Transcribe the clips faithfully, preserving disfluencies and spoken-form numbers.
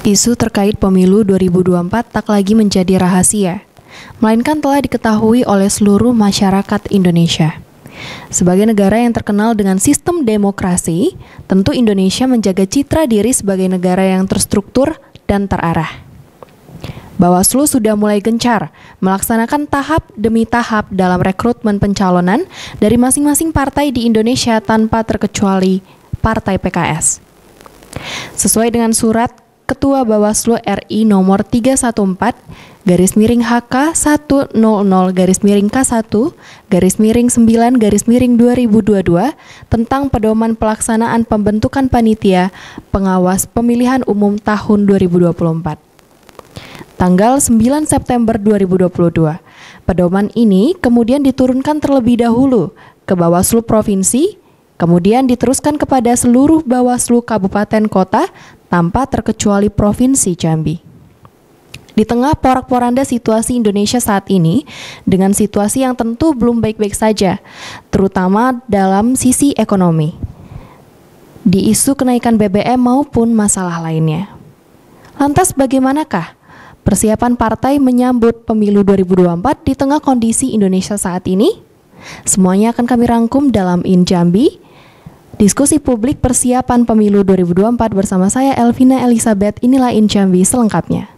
Isu terkait pemilu dua ribu dua puluh empat tak lagi menjadi rahasia, melainkan telah diketahui oleh seluruh masyarakat Indonesia. Sebagai negara yang terkenal dengan sistem demokrasi, tentu Indonesia menjaga citra diri sebagai negara yang terstruktur dan terarah. Bawaslu sudah mulai gencar melaksanakan tahap demi tahap dalam rekrutmen pencalonan dari masing-masing partai di Indonesia tanpa terkecuali Partai P K S. Sesuai dengan surat Ketua Bawaslu R I nomor tiga satu empat garis miring H K seratus garis miring K satu garis miring sembilan garis miring dua ribu dua puluh dua tentang pedoman pelaksanaan pembentukan panitia pengawas pemilihan umum tahun dua ribu dua puluh empat. Tanggal sembilan September dua ribu dua puluh dua, pedoman ini kemudian diturunkan terlebih dahulu ke Bawaslu Provinsi, kemudian diteruskan kepada seluruh Bawaslu Kabupaten Kota tanpa terkecuali Provinsi Jambi. Di tengah porak-poranda situasi Indonesia saat ini, dengan situasi yang tentu belum baik-baik saja, terutama dalam sisi ekonomi, di isu kenaikan B B M maupun masalah lainnya. Lantas bagaimanakah persiapan partai menyambut pemilu dua ribu dua puluh empat di tengah kondisi Indonesia saat ini? Semuanya akan kami rangkum dalam In Jambi, diskusi publik persiapan pemilu dua ribu dua puluh empat bersama saya Elvina Elizabeth. Inilah In Jambi selengkapnya.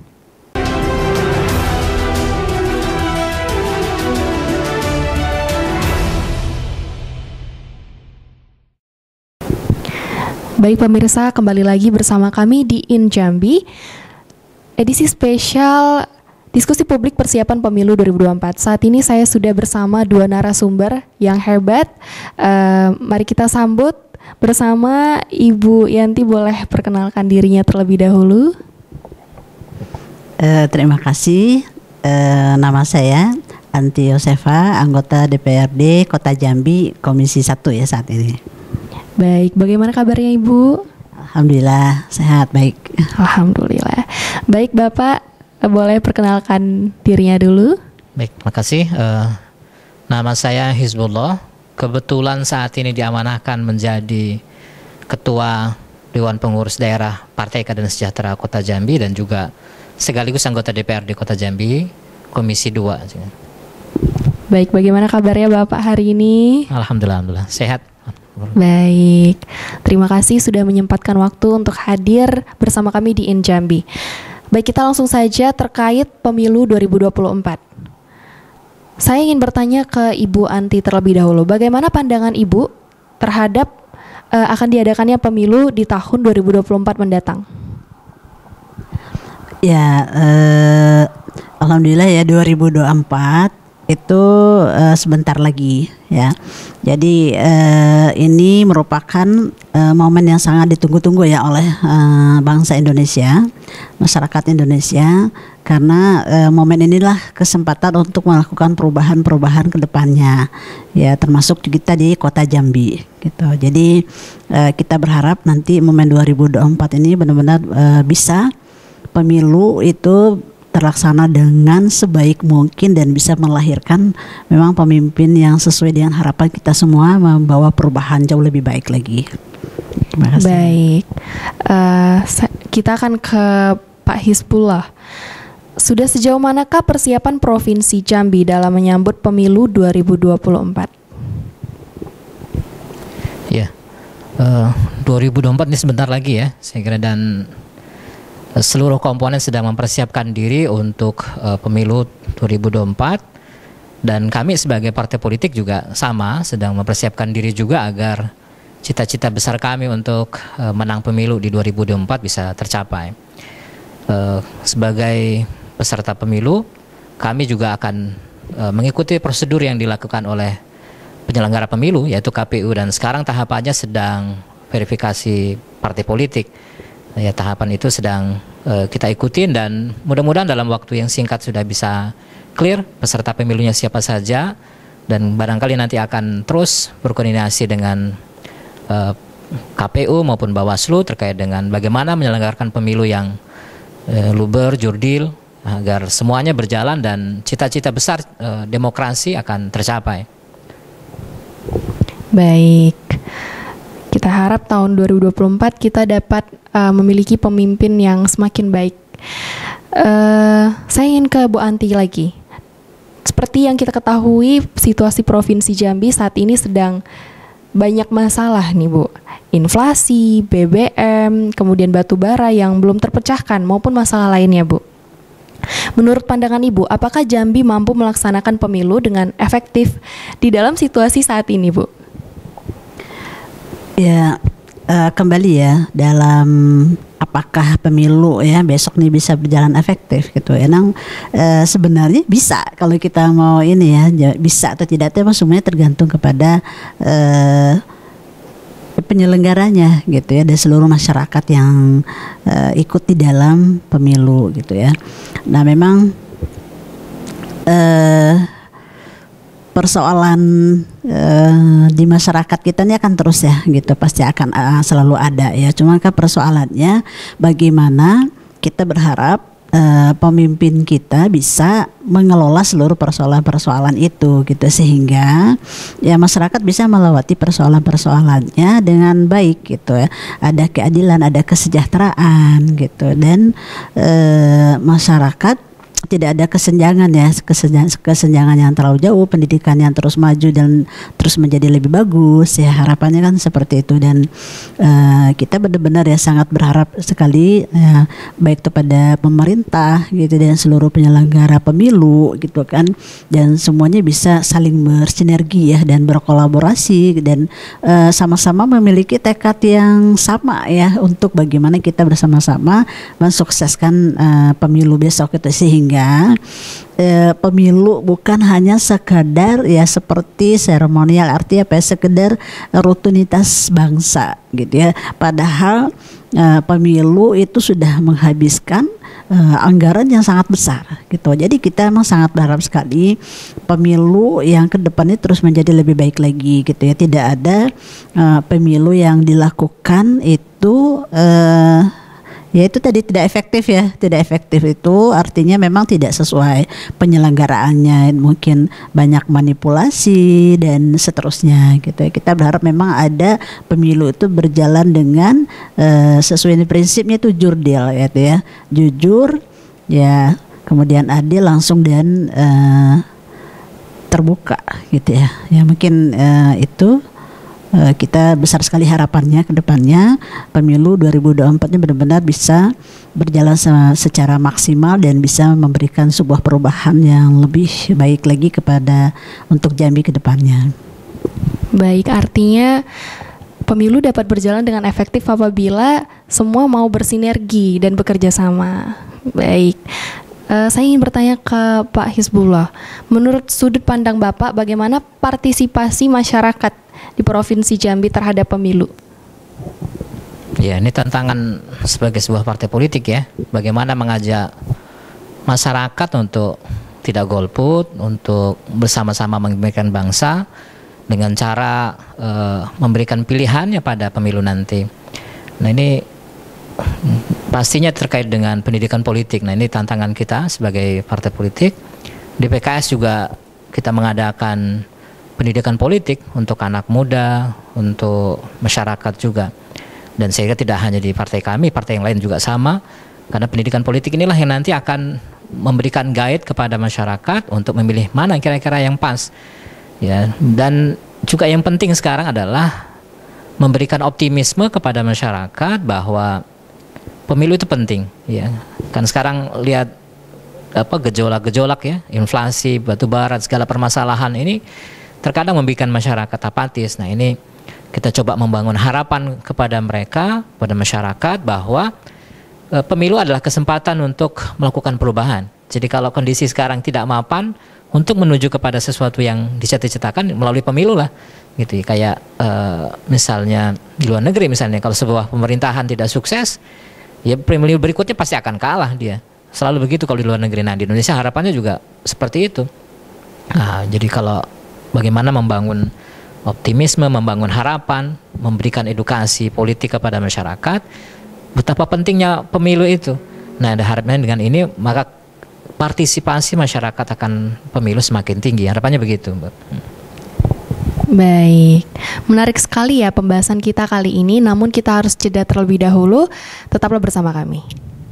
Baik pemirsa, kembali lagi bersama kami di In Jambi, edisi spesial diskusi publik persiapan pemilu dua ribu dua puluh empat. Saat ini saya sudah bersama dua narasumber yang hebat. Uh, mari kita sambut bersama Ibu Yanti. Boleh perkenalkan dirinya terlebih dahulu? Uh, terima kasih. Uh, nama saya Anti Yosefa, anggota D P R D Kota Jambi, Komisi satu ya saat ini. Baik, bagaimana kabarnya Ibu? Alhamdulillah, sehat, baik. Alhamdulillah. Baik Bapak, boleh perkenalkan dirinya dulu? Baik, terima kasih. Uh, nama saya Hizbullah. Kebetulan saat ini diamanahkan menjadi Ketua Dewan Pengurus Daerah Partai Keadilan Sejahtera Kota Jambi dan juga sekaligus anggota D P R D Kota Jambi, Komisi dua. Baik, bagaimana kabarnya Bapak hari ini? Alhamdulillah, alhamdulillah. Sehat. Baik, terima kasih sudah menyempatkan waktu untuk hadir bersama kami di In Jambi. Baik, kita langsung saja terkait pemilu dua ribu dua puluh empat. Saya ingin bertanya ke Ibu Anti terlebih dahulu, bagaimana pandangan Ibu terhadap uh, akan diadakannya pemilu di tahun dua ribu dua puluh empat mendatang? Ya, uh, alhamdulillah ya dua ribu dua puluh empat itu uh, sebentar lagi ya. Jadi uh, ini merupakan uh, momen yang sangat ditunggu-tunggu ya oleh uh, bangsa Indonesia, masyarakat Indonesia, karena uh, momen inilah kesempatan untuk melakukan perubahan-perubahan ke depannya ya, termasuk kita di Kota Jambi gitu. Jadi uh, kita berharap nanti momen dua ribu dua puluh empat ini benar-benar uh, bisa pemilu itu terlaksana dengan sebaik mungkin dan bisa melahirkan memang pemimpin yang sesuai dengan harapan kita semua, membawa perubahan jauh lebih baik lagi. Terima kasih. Baik, uh, kita akan ke Pak Hizbullah. Sudah sejauh manakah persiapan Provinsi Jambi dalam menyambut pemilu dua ribu dua puluh empat? Ya, uh, dua ribu dua puluh empat ini sebentar lagi ya, saya kira, dan seluruh komponen sedang mempersiapkan diri untuk uh, pemilu dua ribu dua puluh empat, dan kami sebagai partai politik juga sama sedang mempersiapkan diri juga agar cita-cita besar kami untuk uh, menang pemilu di dua ribu dua puluh empat bisa tercapai. Uh, sebagai peserta pemilu, kami juga akan uh, mengikuti prosedur yang dilakukan oleh penyelenggara pemilu yaitu K P U, dan sekarang tahapannya sedang verifikasi partai politik. Ya, tahapan itu sedang uh, kita ikutin dan mudah-mudahan dalam waktu yang singkat sudah bisa clear peserta pemilunya siapa saja, dan barangkali nanti akan terus berkoordinasi dengan uh, K P U maupun Bawaslu terkait dengan bagaimana menyelenggarakan pemilu yang uh, luber, jurdil, agar semuanya berjalan dan cita-cita besar uh, demokrasi akan tercapai. Baik, kita berharap tahun dua ribu dua puluh empat kita dapat uh, memiliki pemimpin yang semakin baik. Uh, saya ingin ke Bu Anti lagi. Seperti yang kita ketahui, situasi Provinsi Jambi saat ini sedang banyak masalah nih Bu. Inflasi, B B M, kemudian batu bara yang belum terpecahkan maupun masalah lainnya Bu. Menurut pandangan Ibu, apakah Jambi mampu melaksanakan pemilu dengan efektif di dalam situasi saat ini Bu? Ya, uh, kembali ya dalam apakah pemilu ya besok nih bisa berjalan efektif gitu. Emang uh, sebenarnya bisa kalau kita mau ini ya, bisa atau tidak itu semuanya tergantung kepada uh, penyelenggaranya gitu ya, dan seluruh masyarakat yang uh, ikut di dalam pemilu gitu ya. Nah memang uh, persoalan uh, di masyarakat kita ini akan terus ya gitu, pasti akan uh, selalu ada ya. Cuma kan persoalannya bagaimana kita berharap uh, pemimpin kita bisa mengelola seluruh persoalan-persoalan itu gitu, sehingga ya masyarakat bisa melewati persoalan-persoalannya dengan baik gitu ya. Ada keadilan, ada kesejahteraan gitu, dan uh, masyarakat tidak ada kesenjangan ya, kesenjangan, kesenjangan yang terlalu jauh, pendidikan yang terus maju dan terus menjadi lebih bagus ya, harapannya kan seperti itu. Dan uh, kita benar-benar ya sangat berharap sekali ya, baik kepada pemerintah gitu dan seluruh penyelenggara pemilu gitu kan, dan semuanya bisa saling bersinergi ya dan berkolaborasi dan uh, sama-sama memiliki tekad yang sama ya untuk bagaimana kita bersama-sama mensukseskan uh, pemilu besok itu, sehingga Sehingga eh, pemilu bukan hanya sekadar ya seperti seremonial, artinya apa ya, sekedar rutinitas bangsa gitu ya. Padahal eh, pemilu itu sudah menghabiskan eh, anggaran yang sangat besar gitu. Jadi kita memang sangat berharap sekali pemilu yang ke depannya terus menjadi lebih baik lagi gitu ya. Tidak ada eh, pemilu yang dilakukan itu eh, ya itu tadi tidak efektif ya, tidak efektif itu artinya memang tidak sesuai penyelenggaraannya, mungkin banyak manipulasi dan seterusnya gitu ya. Kita berharap memang ada pemilu itu berjalan dengan uh, sesuai prinsipnya itu jurdil ya, itu ya, jujur ya, kemudian adil, langsung dan uh, terbuka gitu ya. Ya mungkin uh, itu kita besar sekali harapannya ke depannya pemilu dua ribu dua puluh empat ini benar-benar bisa berjalan secara maksimal dan bisa memberikan sebuah perubahan yang lebih baik lagi kepada untuk Jambi ke depannya. Baik, artinya pemilu dapat berjalan dengan efektif apabila semua mau bersinergi dan bekerja sama. Baik. Uh, saya ingin bertanya ke Pak Hizbullah, menurut sudut pandang Bapak, bagaimana partisipasi masyarakat di Provinsi Jambi terhadap pemilu? Ya, ini tantangan sebagai sebuah partai politik ya, bagaimana mengajak masyarakat untuk tidak golput, untuk bersama-sama mengembangkan bangsa dengan cara uh, memberikan pilihannya pada pemilu nanti. Nah ini pastinya terkait dengan pendidikan politik. Nah ini tantangan kita sebagai partai politik. Di P K S juga kita mengadakan pendidikan politik untuk anak muda, untuk masyarakat juga. Dan saya kira tidak hanya di partai kami, partai yang lain juga sama. Karena pendidikan politik inilah yang nanti akan memberikan guide kepada masyarakat untuk memilih mana kira-kira yang pas. Ya, dan juga yang penting sekarang adalah memberikan optimisme kepada masyarakat bahwa pemilu itu penting, ya. Kan sekarang lihat apa gejolak-gejolak ya, inflasi, batu bara, segala permasalahan ini terkadang membuat masyarakat apatis. Nah, ini kita coba membangun harapan kepada mereka, pada masyarakat bahwa e, pemilu adalah kesempatan untuk melakukan perubahan. Jadi kalau kondisi sekarang tidak mapan, untuk menuju kepada sesuatu yang dicita-citakan melalui pemilu lah, gitu. Kayak e, misalnya di luar negeri misalnya, kalau sebuah pemerintahan tidak sukses, ya pemilu berikutnya pasti akan kalah dia. Selalu begitu kalau di luar negeri. Nah di Indonesia harapannya juga seperti itu. Nah jadi kalau bagaimana membangun optimisme, membangun harapan, memberikan edukasi politik kepada masyarakat, betapa pentingnya pemilu itu. Nah ada harapannya dengan ini maka partisipasi masyarakat akan pemilu semakin tinggi. Harapannya begitu, Mbak. Baik. Menarik sekali ya pembahasan kita kali ini, namun kita harus jeda terlebih dahulu. Tetaplah bersama kami.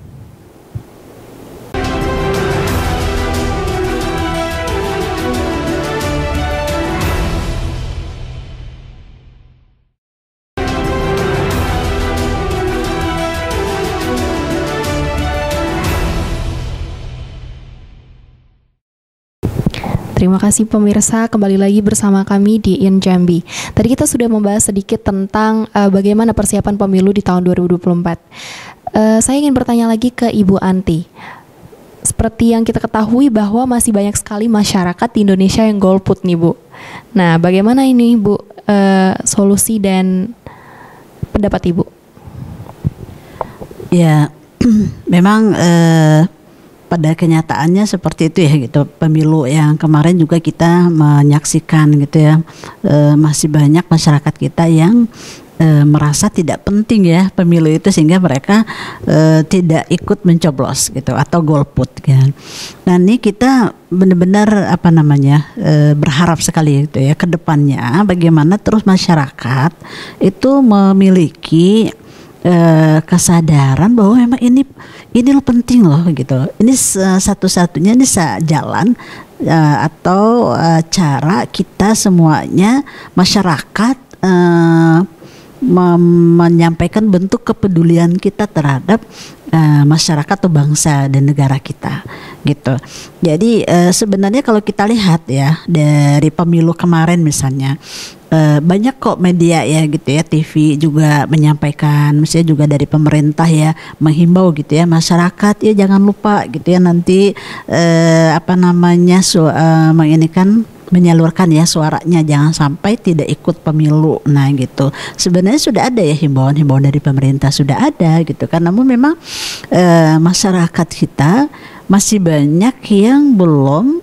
Terima kasih pemirsa, kembali lagi bersama kami di In Jambi. Tadi kita sudah membahas sedikit tentang uh, bagaimana persiapan pemilu di tahun dua ribu dua puluh empat. Uh, saya ingin bertanya lagi ke Ibu Anti. Seperti yang kita ketahui bahwa masih banyak sekali masyarakat di Indonesia yang golput nih Bu. Nah, bagaimana ini Bu uh, solusi dan pendapat Ibu? Ya, memang uh, pada kenyataannya seperti itu ya gitu. Pemilu yang kemarin juga kita menyaksikan gitu ya, e, masih banyak masyarakat kita yang e, merasa tidak penting ya pemilu itu, sehingga mereka e, tidak ikut mencoblos gitu atau golput kan. Nah ini kita benar-benar apa namanya e, berharap sekali gitu ya ke depannya bagaimana terus masyarakat itu memiliki Eh, kesadaran bahwa memang ini ini lo penting loh gitu. Ini satu-satunya ini jalan uh, atau uh, cara kita semuanya masyarakat uh, menyampaikan bentuk kepedulian kita terhadap uh, masyarakat atau bangsa dan negara kita gitu. Jadi uh, sebenarnya kalau kita lihat ya dari pemilu kemarin misalnya, Uh, banyak kok media ya gitu ya, T V juga menyampaikan, misalnya juga dari pemerintah ya menghimbau gitu ya masyarakat ya jangan lupa gitu ya nanti uh, apa namanya su- uh, menginikan menyalurkan ya suaranya, jangan sampai tidak ikut pemilu. Nah gitu, sebenarnya sudah ada ya himbauan-himbauan dari pemerintah, sudah ada gitu kan, namun memang uh, masyarakat kita masih banyak yang belum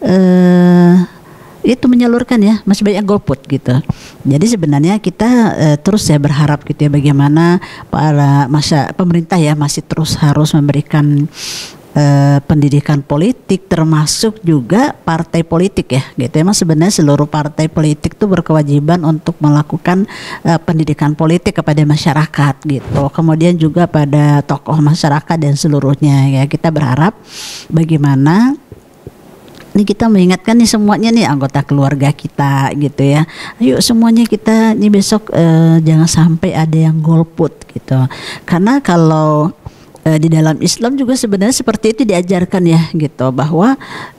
uh, itu menyalurkan ya, masih banyak golput gitu. Jadi sebenarnya kita uh, terus ya berharap gitu ya bagaimana para masa pemerintah ya masih terus harus memberikan uh, pendidikan politik, termasuk juga partai politik ya gitu. Emang sebenarnya seluruh partai politik itu berkewajiban untuk melakukan uh, pendidikan politik kepada masyarakat gitu. Kemudian juga pada tokoh masyarakat dan seluruhnya ya, kita berharap bagaimana ini kita mengingatkan nih semuanya nih anggota keluarga kita gitu ya. Ayo semuanya kita nih besok eh, jangan sampai ada yang golput gitu. Karena kalau eh, di dalam Islam juga sebenarnya seperti itu diajarkan ya gitu, bahwa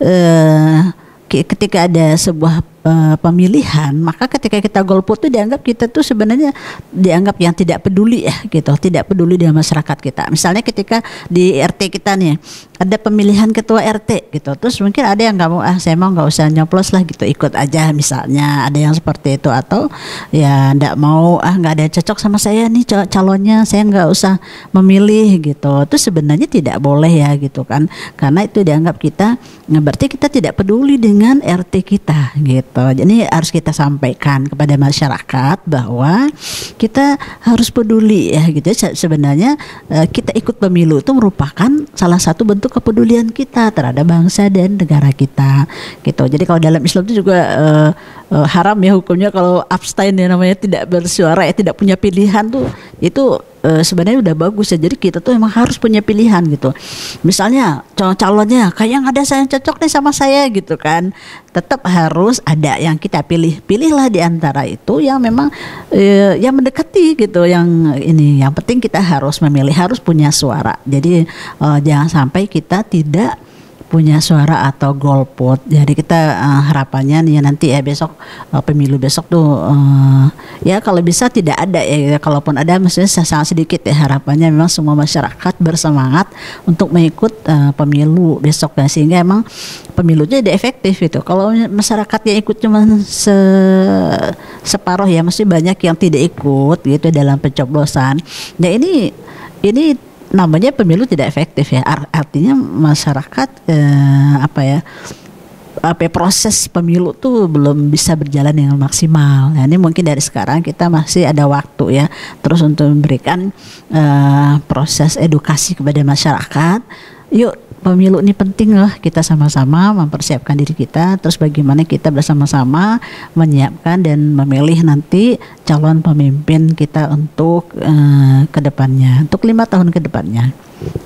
eh, ketika ada sebuah uh, pemilihan, maka ketika kita golput itu dianggap kita tuh sebenarnya dianggap yang tidak peduli ya gitu, tidak peduli dengan masyarakat kita. Misalnya ketika di R T kita nih ada pemilihan ketua R T gitu, terus mungkin ada yang nggak mau, ah saya mau nggak usah nyoplos lah gitu, ikut aja misalnya, ada yang seperti itu, atau ya nggak mau, ah nggak ada yang cocok sama saya nih calonnya, saya nggak usah memilih gitu. Itu sebenarnya tidak boleh ya gitu kan, karena itu dianggap kita, nah berarti kita tidak peduli dengan R T kita gitu. Jadi harus kita sampaikan kepada masyarakat bahwa kita harus peduli ya gitu. Sebenarnya kita ikut pemilu itu merupakan salah satu bentuk kepedulian kita terhadap bangsa dan negara kita gitu. Jadi kalau dalam Islam itu juga uh, uh, haram ya hukumnya kalau abstain ya, namanya tidak bersuara ya, tidak punya pilihan tuh, itu uh, sebenarnya udah bagus ya. Jadi kita tuh emang harus punya pilihan gitu. Misalnya calonnya kayak nggak ada saya yang cocok nih sama saya gitu kan, tetap harus ada yang kita pilih. Pilihlah di antara itu yang memang uh, yang mendekati gitu, yang ini yang penting kita harus memilih, harus punya suara. Jadi uh, jangan sampai kita tidak punya suara atau golput. Jadi kita uh, harapannya nih ya nanti ya besok uh, pemilu besok tuh uh, ya kalau bisa tidak ada ya, kalaupun ada maksudnya sangat sedikit ya, harapannya memang semua masyarakat bersemangat untuk mengikut uh, pemilu besok ya, sehingga emang pemilunya tidak efektif itu. Kalau masyarakatnya ikut cuma se separuh ya, masih banyak yang tidak ikut gitu dalam pencoblosan. Nah ini ini namanya pemilu tidak efektif ya. Artinya masyarakat eh, apa ya apa ya, proses pemilu tuh belum bisa berjalan dengan maksimal. Nah, ini mungkin dari sekarang kita masih ada waktu ya terus untuk memberikan eh, proses edukasi kepada masyarakat. Yuk pemilu ini penting loh, kita sama-sama mempersiapkan diri kita, terus bagaimana kita bersama-sama menyiapkan dan memilih nanti calon pemimpin kita untuk uh, ke depannya, untuk lima tahun ke depannya.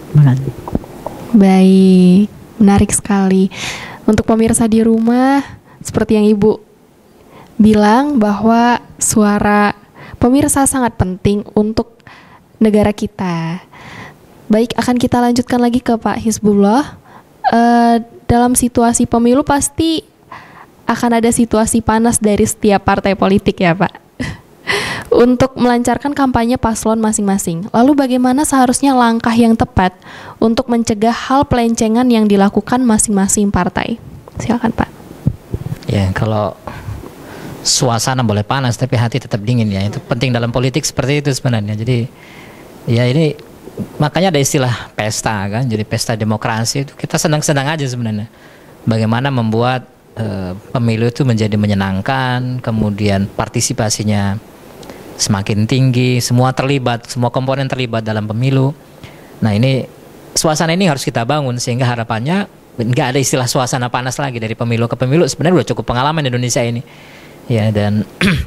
Baik, menarik sekali. Untuk pemirsa di rumah, seperti yang Ibu bilang bahwa suara pemirsa sangat penting untuk negara kita. Baik, akan kita lanjutkan lagi ke Pak Hizbullah. Uh, dalam situasi pemilu pasti akan ada situasi panas dari setiap partai politik ya Pak, untuk melancarkan kampanye paslon masing-masing. Lalu bagaimana seharusnya langkah yang tepat untuk mencegah hal pelencengan yang dilakukan masing-masing partai? Silakan Pak. Ya, kalau suasana boleh panas tapi hati tetap dingin ya, itu penting dalam politik seperti itu sebenarnya. Jadi ya ini makanya ada istilah pesta kan, jadi pesta demokrasi itu kita senang-senang aja sebenarnya. Bagaimana membuat e, pemilu itu menjadi menyenangkan, kemudian partisipasinya semakin tinggi, semua terlibat, semua komponen terlibat dalam pemilu. Nah ini suasana ini harus kita bangun sehingga harapannya nggak ada istilah suasana panas lagi dari pemilu ke pemilu. Sebenarnya udah cukup pengalaman Indonesia ini. Ya, dan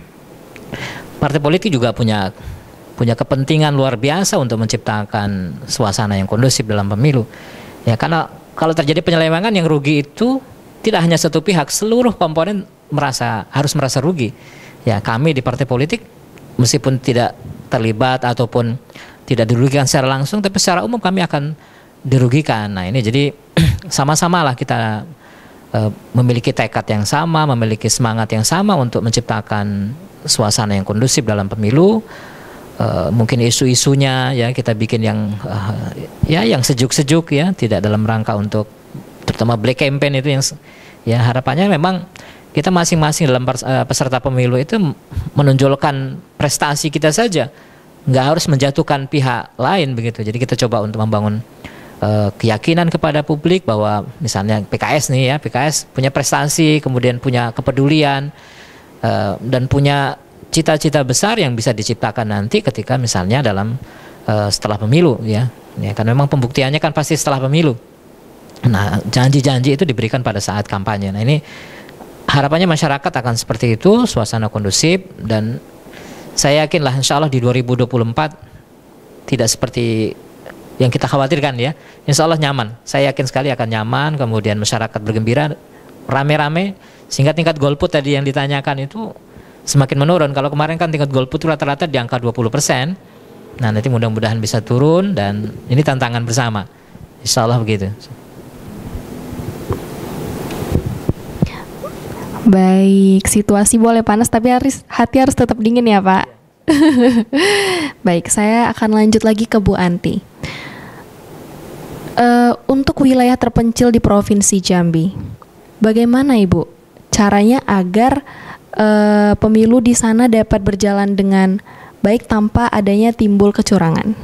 partai politik juga punya punya kepentingan luar biasa untuk menciptakan suasana yang kondusif dalam pemilu. Ya, karena kalau terjadi penyelewengan yang rugi itu tidak hanya satu pihak, seluruh komponen merasa harus merasa rugi. Ya, kami di partai politik meskipun tidak terlibat ataupun tidak dirugikan secara langsung, tapi secara umum kami akan dirugikan. Nah, ini jadi sama-samalah kita uh, memiliki tekad yang sama, memiliki semangat yang sama untuk menciptakan suasana yang kondusif dalam pemilu. Uh, mungkin isu-isunya ya kita bikin yang uh, ya yang sejuk-sejuk ya, tidak dalam rangka untuk terutama black campaign itu yang ya harapannya memang kita masing-masing dalam uh, peserta pemilu itu menonjolkan prestasi kita saja, nggak harus menjatuhkan pihak lain begitu. Jadi kita coba untuk membangun uh, keyakinan kepada publik bahwa misalnya P K S nih ya, P K S punya prestasi, kemudian punya kepedulian uh, dan punya cita-cita besar yang bisa diciptakan nanti ketika misalnya dalam uh, setelah pemilu ya. Ya kan memang pembuktiannya kan pasti setelah pemilu. Nah, janji-janji itu diberikan pada saat kampanye. Nah, ini harapannya masyarakat akan seperti itu, suasana kondusif, dan saya yakinlah insya Allah di dua ribu dua puluh empat tidak seperti yang kita khawatirkan ya. Insya Allah nyaman. Saya yakin sekali akan nyaman, kemudian masyarakat bergembira, rame-rame, sehingga tingkat golput tadi yang ditanyakan itu semakin menurun. Kalau kemarin kan tingkat golput rata-rata di angka dua puluh persen. Nah, nanti mudah-mudahan bisa turun, dan ini tantangan bersama. Insya Allah begitu. Baik, situasi boleh panas tapi harus, hati harus tetap dingin ya Pak. Baik, saya akan lanjut lagi ke Bu Anti. Uh, untuk wilayah terpencil di Provinsi Jambi, bagaimana Ibu caranya agar Uh, pemilu di sana dapat berjalan dengan baik tanpa adanya timbul kecurangan?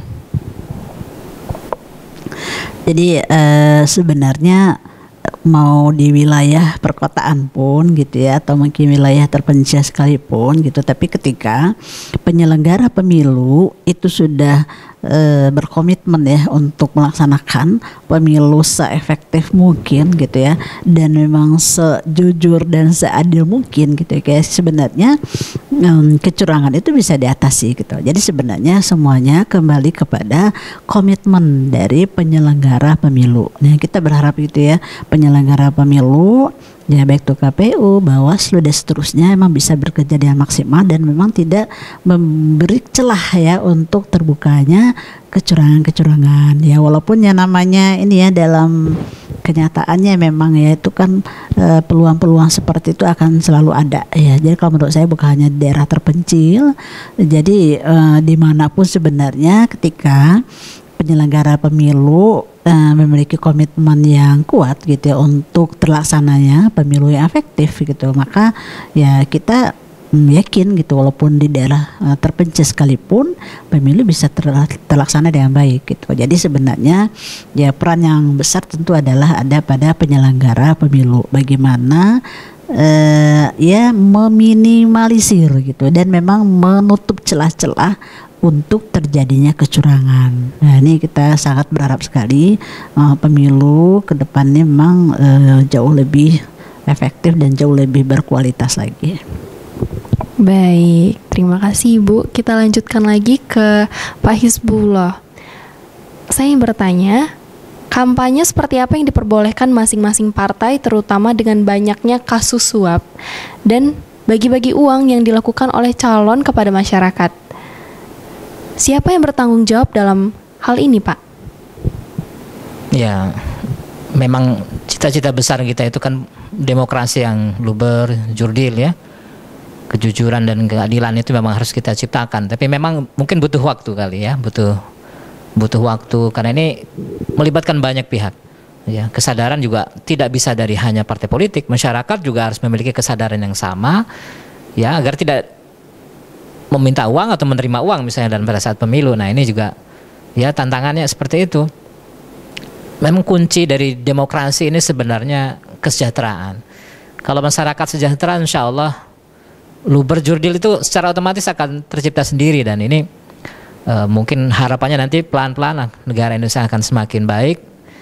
Jadi uh, sebenarnya mau di wilayah perkotaan pun gitu ya, atau mungkin wilayah terpencil sekalipun gitu, tapi ketika penyelenggara pemilu itu sudah e, berkomitmen ya untuk melaksanakan pemilu seefektif mungkin gitu ya, dan memang sejujur dan seadil mungkin gitu ya, kayak sebenarnya um, kecurangan itu bisa diatasi gitu. Jadi sebenarnya semuanya kembali kepada komitmen dari penyelenggara pemilu. Nah, kita berharap gitu ya, penyelenggara pemilu ya baik itu K P U, Bawaslu dan seterusnya memang bisa bekerja dengan maksimal dan memang tidak memberi celah ya untuk terbukanya kecurangan-kecurangan ya, walaupun yang namanya ini ya dalam kenyataannya memang ya itu kan e, peluang-peluang seperti itu akan selalu ada ya. Jadi kalau menurut saya bukan hanya di daerah terpencil, jadi e, dimanapun sebenarnya ketika penyelenggara pemilu uh, memiliki komitmen yang kuat gitu ya untuk terlaksananya pemilu yang efektif gitu, maka ya kita mm, yakin gitu walaupun di daerah uh, terpencil sekalipun pemilu bisa ter- terlaksana dengan baik gitu. Jadi sebenarnya ya peran yang besar tentu adalah ada pada penyelenggara pemilu, bagaimana uh, ya meminimalisir gitu dan memang menutup celah-celah untuk terjadinya kecurangan. Nah ini kita sangat berharap sekali uh, pemilu ke depannya memang uh, jauh lebih efektif dan jauh lebih berkualitas lagi. Baik, terima kasih Ibu. Kita lanjutkan lagi ke Pak Hizbullah. Saya ingin bertanya, kampanye seperti apa yang diperbolehkan masing-masing partai terutama dengan banyaknya kasus suap dan bagi-bagi uang yang dilakukan oleh calon kepada masyarakat? Siapa yang bertanggung jawab dalam hal ini, Pak? Ya, memang cita-cita besar kita itu kan demokrasi yang luber, jurdil ya. Kejujuran dan keadilan itu memang harus kita ciptakan. Tapi memang mungkin butuh waktu kali ya, butuh butuh waktu karena ini melibatkan banyak pihak. Ya, kesadaran juga tidak bisa dari hanya partai politik, masyarakat juga harus memiliki kesadaran yang sama ya agar tidak meminta uang atau menerima uang misalnya dan pada saat pemilu. Nah ini juga ya tantangannya seperti itu. Memang kunci dari demokrasi ini sebenarnya kesejahteraan. Kalau masyarakat sejahtera, insya Allah luber jurdil itu secara otomatis akan tercipta sendiri dan ini uh, mungkin harapannya nanti pelan-pelan negara Indonesia akan semakin baik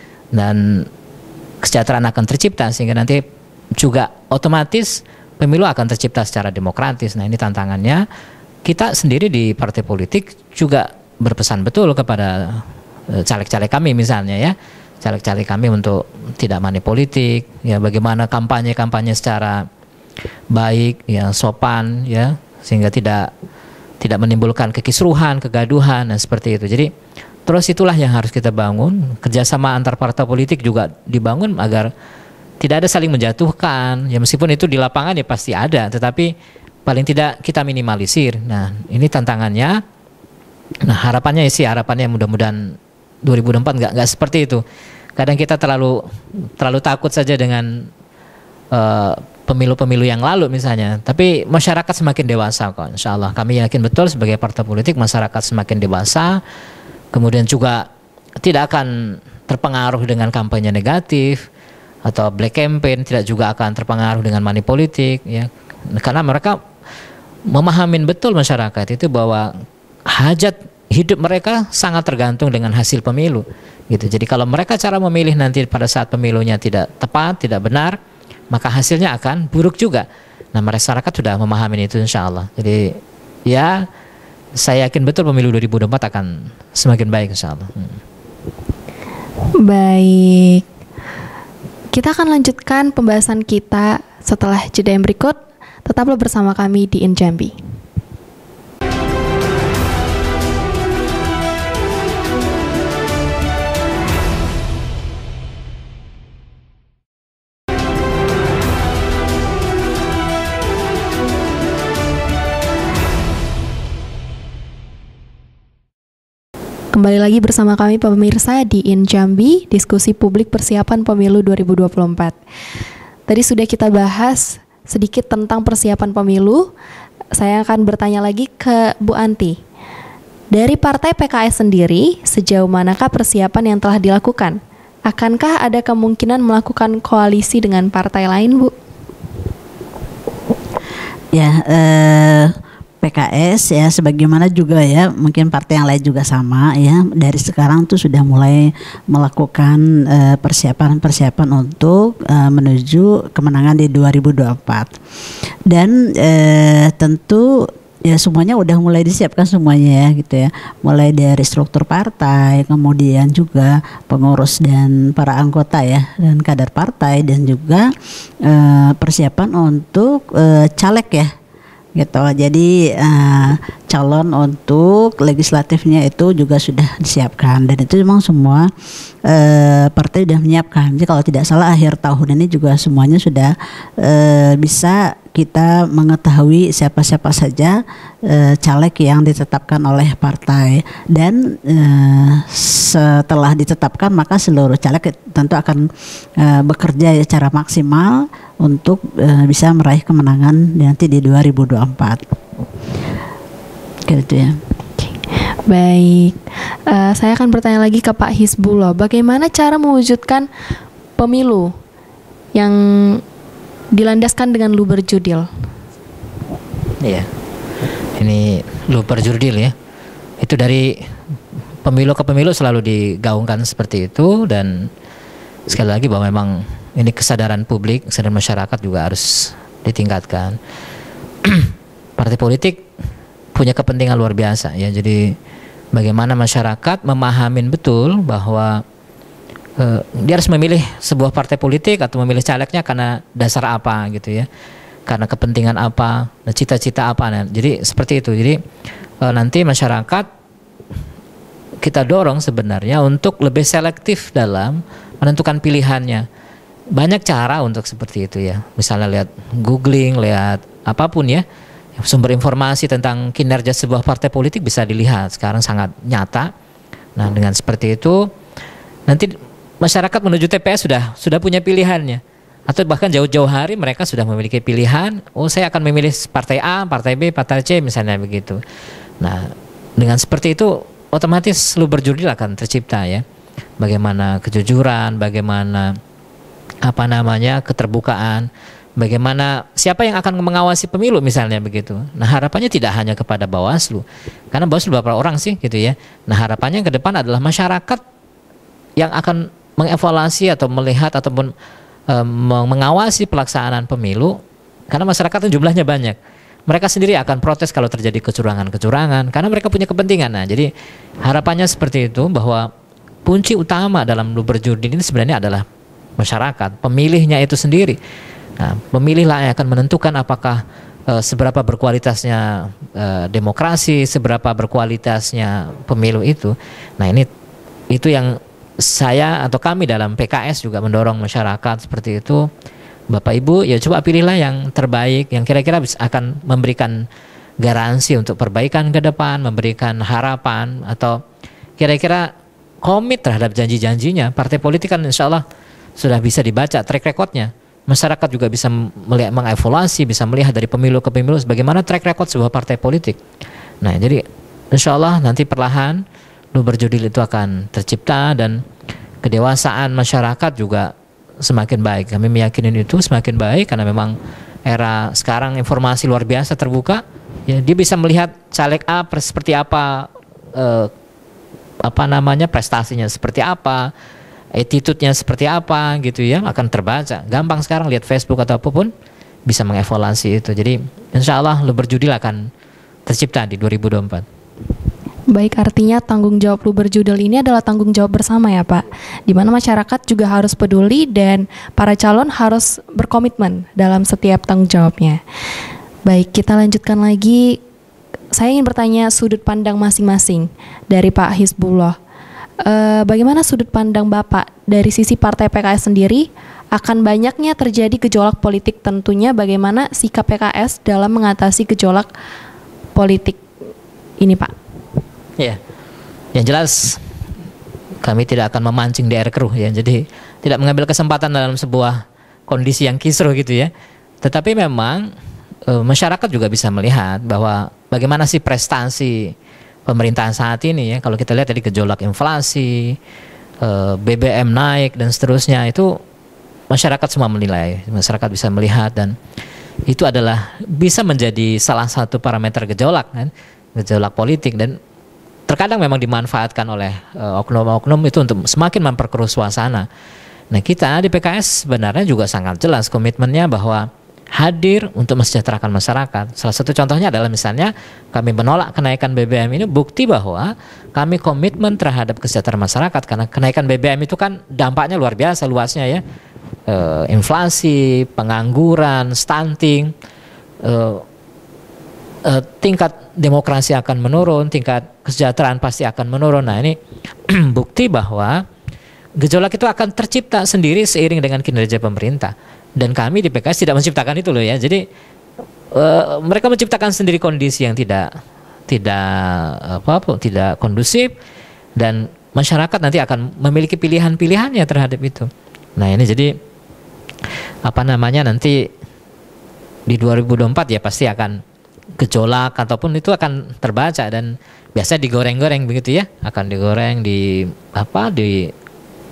dan kesejahteraan akan tercipta sehingga nanti juga otomatis pemilu akan tercipta secara demokratis. Nah ini tantangannya. Kita sendiri di partai politik juga berpesan betul kepada uh, caleg-caleg kami misalnya ya, caleg-caleg kami untuk tidak money politik, ya bagaimana kampanye-kampanye secara baik, ya sopan, ya sehingga tidak tidak menimbulkan kekisruhan, kegaduhan, dan seperti itu. Jadi terus itulah yang harus kita bangun, kerjasama antar partai politik juga dibangun agar tidak ada saling menjatuhkan. Ya meskipun itu di lapangan ya pasti ada, tetapi paling tidak kita minimalisir. Nah ini tantangannya. Nah harapannya sih harapannya mudah-mudahan dua ribu dua puluh empat nggak nggak seperti itu. Kadang kita terlalu terlalu takut saja dengan uh, pemilu-pemilu yang lalu misalnya. Tapi masyarakat semakin dewasa kok. Insya Allah kami yakin betul sebagai partai politik masyarakat semakin dewasa. Kemudian juga tidak akan terpengaruh dengan kampanye negatif atau black campaign. Tidak juga akan terpengaruh dengan money politik ya. Karena mereka memahamin betul masyarakat itu bahwa hajat hidup mereka sangat tergantung dengan hasil pemilu gitu. Jadi kalau mereka cara memilih nanti pada saat pemilunya tidak tepat, tidak benar, maka hasilnya akan buruk juga. Nah masyarakat sudah memahami itu insya Allah. Jadi ya saya yakin betul pemilu dua ribu dua puluh empat akan semakin baik insya Allah. hmm. Baik, kita akan lanjutkan pembahasan kita setelah jeda yang berikut. Tetaplah bersama kami di In Jambi. Kembali lagi bersama kami pemirsa di In Jambi, diskusi publik persiapan pemilu dua ribu dua puluh empat. Tadi sudah kita bahas sedikit tentang persiapan pemilu. Saya akan bertanya lagi ke Bu Anti. Dari partai P K S sendiri, sejauh manakah persiapan yang telah dilakukan? Akankah ada kemungkinan melakukan koalisi dengan partai lain, Bu? Ya, eh, P K S ya sebagaimana juga ya mungkin partai yang lain juga sama ya dari sekarang tuh sudah mulai melakukan uh, persiapan-persiapan untuk uh, menuju kemenangan di dua ribu dua puluh empat dan uh, tentu ya semuanya udah mulai disiapkan semuanya ya gitu ya, mulai dari struktur partai, kemudian juga pengurus dan para anggota ya dan kader partai dan juga uh, persiapan untuk uh, caleg ya gitu. Jadi uh, calon untuk legislatifnya itu juga sudah disiapkan dan itu memang semua uh, partai sudah menyiapkan. Jadi kalau tidak salah akhir tahun ini juga semuanya sudah uh, bisa kita mengetahui siapa-siapa saja uh, caleg yang ditetapkan oleh partai dan uh, setelah ditetapkan maka seluruh caleg tentu akan uh, bekerja secara maksimal untuk uh, bisa meraih kemenangan nanti di dua ribu dua puluh empat. Gitu ya. Baik, uh, saya akan bertanya lagi ke Pak Hizbullah. Bagaimana cara mewujudkan pemilu yang dilandaskan dengan lu berjudil. Iya. Ini lu berjudil ya. Itu dari pemilu ke pemilu selalu digaungkan seperti itu, dan sekali lagi bahwa memang ini kesadaran publik, kesadaran masyarakat juga harus ditingkatkan. Partai politik punya kepentingan luar biasa ya. Jadi bagaimana masyarakat memahamin betul bahwa uh, dia harus memilih sebuah partai politik atau memilih calegnya karena dasar apa gitu ya. Karena kepentingan apa, cita-cita apa. Nah, jadi seperti itu. Jadi uh, nanti masyarakat kita dorong sebenarnya untuk lebih selektif dalam menentukan pilihannya. Banyak cara untuk seperti itu ya. Misalnya lihat googling, lihat apapun ya. Sumber informasi tentang kinerja sebuah partai politik bisa dilihat sekarang sangat nyata. Nah, dengan seperti itu nanti masyarakat menuju T P S sudah sudah punya pilihannya. Atau bahkan jauh-jauh hari mereka sudah memiliki pilihan, oh saya akan memilih partai A, partai B, partai C misalnya begitu. Nah, dengan seperti itu otomatis lu berjudil akan tercipta ya. Bagaimana kejujuran, bagaimana apa namanya keterbukaan, bagaimana siapa yang akan mengawasi pemilu misalnya begitu. Nah, harapannya tidak hanya kepada Bawaslu, karena Bawaslu beberapa orang sih gitu ya. Nah, harapannya ke depan adalah masyarakat yang akan mengevaluasi atau melihat ataupun mengawasi pelaksanaan pemilu, karena masyarakat itu jumlahnya banyak. Mereka sendiri akan protes kalau terjadi kecurangan-kecurangan karena mereka punya kepentingan. Nah, jadi harapannya seperti itu, bahwa kunci utama dalam lu berjudil ini sebenarnya adalah masyarakat, pemilihnya itu sendiri. Nah, pemilihlah yang akan menentukan apakah e, seberapa berkualitasnya e, demokrasi, seberapa berkualitasnya pemilu itu. Nah, ini itu yang saya atau kami dalam P K S juga mendorong masyarakat seperti itu. Bapak Ibu ya coba pilihlah yang terbaik, yang kira-kira akan memberikan garansi untuk perbaikan ke depan, memberikan harapan, atau kira-kira komit terhadap janji-janjinya. Partai politik kan insya Allah sudah bisa dibaca track recordnya. Masyarakat juga bisa melihat, mengevaluasi, bisa melihat dari pemilu ke pemilu bagaimana track record sebuah partai politik. Nah, jadi insya Allah nanti perlahan lu berjudil itu akan tercipta, dan kedewasaan masyarakat juga semakin baik. Kami meyakini itu semakin baik karena memang era sekarang informasi luar biasa terbuka. Ya, dia bisa melihat caleg A seperti apa, eh, apa namanya prestasinya seperti apa, attitude-nya seperti apa gitu ya, akan terbaca. Gampang sekarang lihat Facebook atau apapun bisa mengevaluasi itu. Jadi insya Allah lu berjudil akan tercipta di dua ribu dua puluh empat. Baik, artinya tanggung jawab lu berjudil ini adalah tanggung jawab bersama ya Pak, di mana masyarakat juga harus peduli dan para calon harus berkomitmen dalam setiap tanggung jawabnya. Baik, kita lanjutkan lagi. Saya ingin bertanya sudut pandang masing-masing dari Pak Hizbullah. E, bagaimana sudut pandang Bapak dari sisi Partai P K S sendiri akan banyaknya terjadi gejolak politik, tentunya bagaimana sikap P K S dalam mengatasi gejolak politik ini Pak? Ya, yang jelas kami tidak akan memancing di air keruh ya, jadi tidak mengambil kesempatan dalam sebuah kondisi yang kisruh gitu ya. Tetapi memang e, masyarakat juga bisa melihat bahwa bagaimana sih prestasi pemerintahan saat ini ya. Kalau kita lihat tadi gejolak inflasi, e, B B M naik dan seterusnya, itu masyarakat semua menilai, masyarakat bisa melihat, dan itu adalah bisa menjadi salah satu parameter gejolak kan, gejolak politik, dan terkadang memang dimanfaatkan oleh uh, oknum-oknum itu untuk semakin memperkeruh suasana. Nah, kita di P K S sebenarnya juga sangat jelas komitmennya bahwa hadir untuk mensejahterakan masyarakat. Salah satu contohnya adalah misalnya kami menolak kenaikan B B M ini, bukti bahwa kami komitmen terhadap kesejahteraan masyarakat, karena kenaikan B B M itu kan dampaknya luar biasa luasnya ya. E, inflasi, pengangguran, stunting, e, e, tingkat demokrasi akan menurun, tingkat kesejahteraan pasti akan menurun. Nah, ini bukti bahwa gejolak itu akan tercipta sendiri seiring dengan kinerja pemerintah. Dan kami di P K S tidak menciptakan itu loh ya. Jadi uh, mereka menciptakan sendiri kondisi yang tidak tidak apa apa tidak kondusif, dan masyarakat nanti akan memiliki pilihan-pilihannya terhadap itu. Nah, ini jadi apa namanya nanti di dua ribu dua puluh empat ya pasti akan gejolak ataupun itu akan terbaca, dan biasa digoreng-goreng begitu ya, akan digoreng di apa di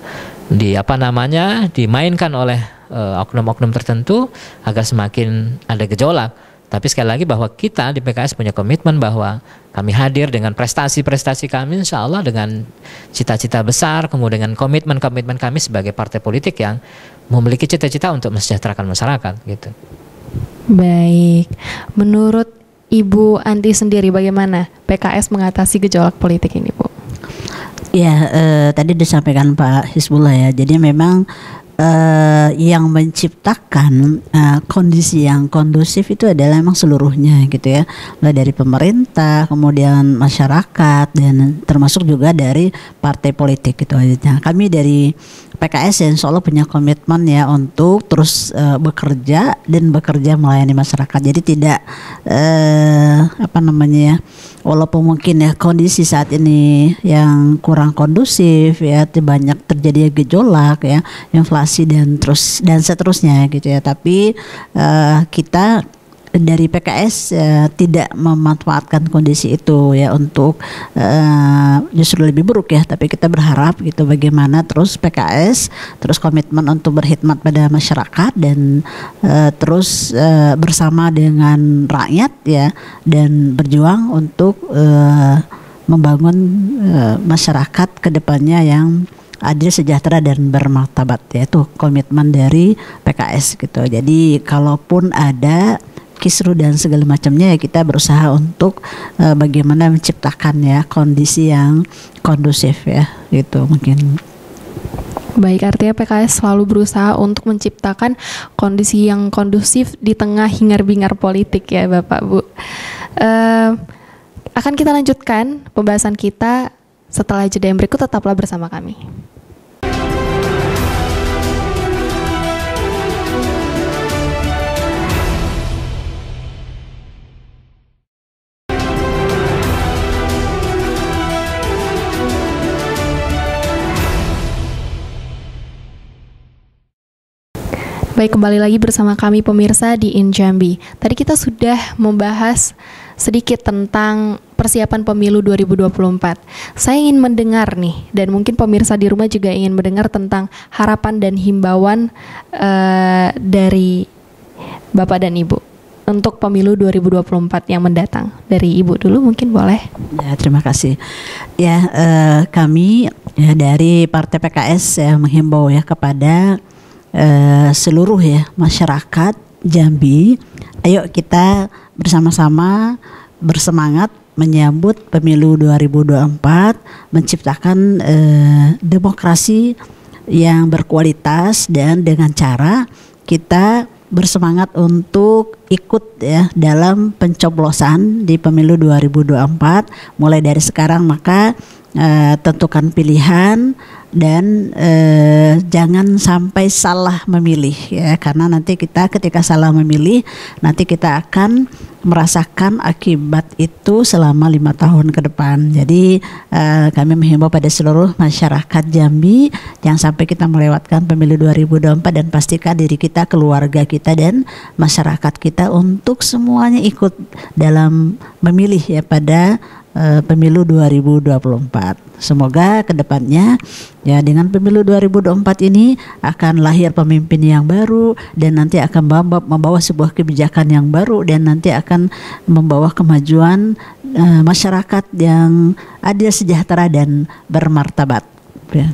di apa namanya dimainkan oleh uh, oknum-oknum tertentu agar semakin ada gejolak. Tapi sekali lagi bahwa kita di P K S punya komitmen bahwa kami hadir dengan prestasi-prestasi kami, insya Allah dengan cita-cita besar, kemudian dengan komitmen-komitmen kami sebagai partai politik yang memiliki cita-cita untuk mensejahterakan masyarakat gitu. Baik, menurut Ibu Anti sendiri bagaimana P K S mengatasi gejolak politik ini, Bu? Ya, eh, tadi disampaikan Pak Hizbullah ya. Jadi memang Uh, yang menciptakan uh, kondisi yang kondusif itu adalah memang seluruhnya gitu ya, mulai dari pemerintah, kemudian masyarakat, dan termasuk juga dari partai politik gitu. Nah, kami dari P K S ya insya Allah punya komitmen ya untuk terus uh, bekerja dan bekerja melayani masyarakat. Jadi tidak uh, apa namanya ya, walaupun mungkin ya kondisi saat ini yang kurang kondusif ya, banyak terjadi gejolak ya, inflasi dan terus dan seterusnya gitu ya, tapi uh, kita dari P K S uh, tidak memanfaatkan kondisi itu ya untuk uh, justru lebih buruk ya, tapi kita berharap gitu bagaimana terus P K S terus komitmen untuk berkhidmat pada masyarakat dan uh, terus uh, bersama dengan rakyat ya, dan berjuang untuk uh, membangun uh, masyarakat ke depannya yang adil, sejahtera dan bermartabat, yaitu komitmen dari P K S gitu. Jadi kalaupun ada kisruh dan segala macamnya ya kita berusaha untuk uh, bagaimana menciptakan ya kondisi yang kondusif ya, gitu mungkin. Baik, artinya P K S selalu berusaha untuk menciptakan kondisi yang kondusif di tengah hingar-bingar politik ya Bapak Bu. Uh, akan kita lanjutkan pembahasan kita setelah jeda yang berikut, tetaplah bersama kami. Baik, kembali lagi bersama kami pemirsa di In Jambi. Tadi kita sudah membahas sedikit tentang persiapan pemilu dua ribu dua puluh empat. Saya ingin mendengar nih, dan mungkin pemirsa di rumah juga ingin mendengar tentang harapan dan himbauan uh, dari Bapak dan Ibu untuk pemilu dua ribu dua puluh empat yang mendatang. Dari Ibu dulu mungkin boleh. Ya, terima kasih. Ya, uh, kami ya dari Partai P K S ya menghimbau ya kepada Uh, seluruh ya masyarakat Jambi, ayo kita bersama-sama bersemangat menyambut pemilu dua ribu dua puluh empat, menciptakan uh, demokrasi yang berkualitas dan dengan cara kita bersemangat untuk ikut ya dalam pencoblosan di pemilu dua ribu dua puluh empat. Mulai dari sekarang maka uh, tentukan pilihan dan eh, jangan sampai salah memilih ya, karena nanti kita ketika salah memilih nanti kita akan merasakan akibat itu selama lima tahun ke depan. Jadi eh, kami menghimbau pada seluruh masyarakat Jambi jangan sampai kita melewatkan pemilu dua ribu dua puluh empat, dan pastikan diri kita, keluarga kita dan masyarakat kita untuk semuanya ikut dalam memilih ya pada uh, pemilu dua ribu dua puluh empat. Semoga kedepannya ya dengan pemilu dua ribu dua puluh empat ini akan lahir pemimpin yang baru, dan nanti akan membawa, membawa sebuah kebijakan yang baru, dan nanti akan membawa kemajuan uh, masyarakat yang adil, sejahtera dan bermartabat ya.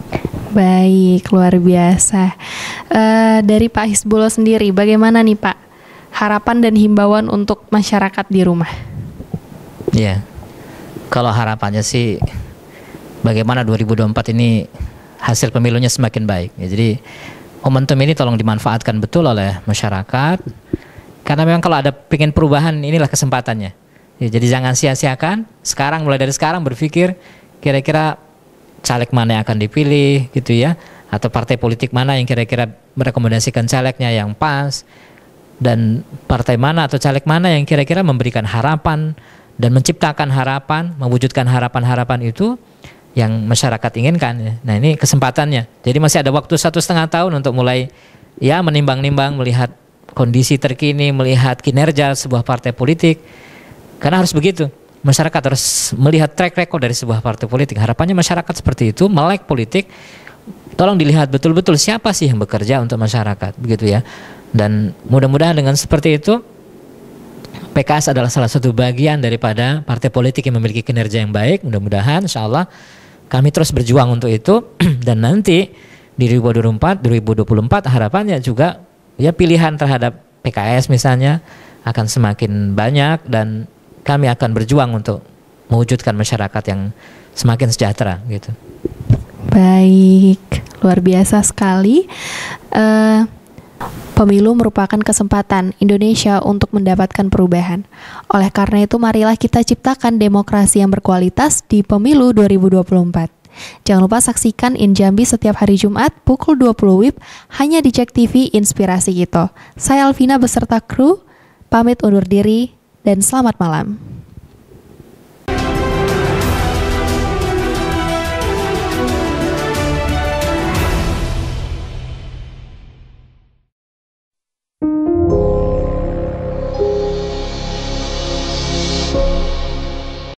Baik, luar biasa. Uh, dari Pak Hizbullah sendiri, bagaimana nih Pak harapan dan himbauan untuk masyarakat di rumah? Ya, kalau harapannya sih bagaimana dua ribu dua puluh empat ini hasil pemilunya semakin baik ya. Jadi momentum ini tolong dimanfaatkan betul oleh masyarakat, karena memang kalau ada pengen perubahan inilah kesempatannya ya. Jadi jangan sia-siakan sekarang, mulai dari sekarang berpikir kira-kira caleg mana yang akan dipilih gitu ya, atau partai politik mana yang kira-kira merekomendasikan calegnya yang pas, dan partai mana atau caleg mana yang kira-kira memberikan harapan dan menciptakan harapan, mewujudkan harapan-harapan itu yang masyarakat inginkan ya. Nah ini kesempatannya. Jadi masih ada waktu satu setengah tahun untuk mulai ya menimbang-nimbang, melihat kondisi terkini, melihat kinerja sebuah partai politik. Karena harus begitu. Masyarakat harus melihat track record dari sebuah partai politik. Harapannya masyarakat seperti itu, melek politik, tolong dilihat betul-betul siapa sih yang bekerja untuk masyarakat, begitu ya. Dan mudah-mudahan dengan seperti itu P K S adalah salah satu bagian daripada partai politik yang memiliki kinerja yang baik. Mudah-mudahan insya Allah kami terus berjuang untuk itu dan nanti di dua ribu dua puluh empat harapannya juga ya pilihan terhadap P K S misalnya akan semakin banyak dan kami akan berjuang untuk mewujudkan masyarakat yang semakin sejahtera gitu. Baik, luar biasa sekali. Uh, pemilu merupakan kesempatan Indonesia untuk mendapatkan perubahan. Oleh karena itu, marilah kita ciptakan demokrasi yang berkualitas di pemilu dua ribu dua puluh empat. Jangan lupa saksikan In Jambi setiap hari Jumat pukul dua puluh W I B hanya di Cek T V Inspirasi Kita. Saya Alvina beserta kru pamit undur diri dan selamat malam.